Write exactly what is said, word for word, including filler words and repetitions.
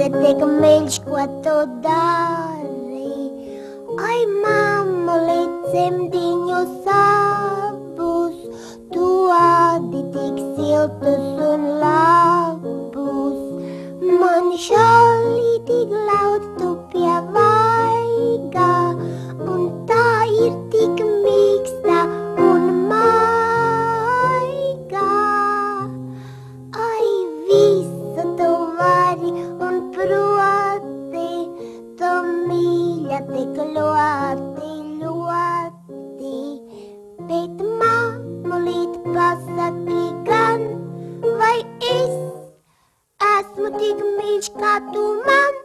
esi tik mīļš, ko tu dari. Ai, mamuli, cimdiņu sapus, tu ādi tik siltus un labus. Man šalī tik laud tu pie vaigā, un tā ir tik mīksta un maigā. Ai, visu tu vari un proti, tu mīļa tik ļoti, ļoti. Bet mamulīt pasaki gan, vai es esmu tik mīļš, kā tu man?